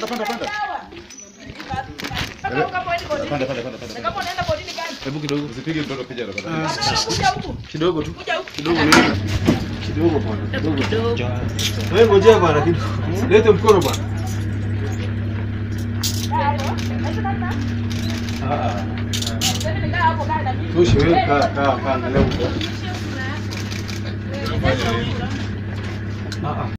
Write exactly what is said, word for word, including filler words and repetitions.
panda panda. Panda panda panda panda. Kama unaenda bodini gani? Hebu kidogo usipige mtoto picha roka. Kuja huku. Kidogo tu. Kuja huku. Kidogo ni kidogo bwana. Kidogo. Wewe ngojea bwana kidogo. Lete mkono bwana. Ah ah. Tushi wewe kaa kaa kaa angalia huko. Ah ah.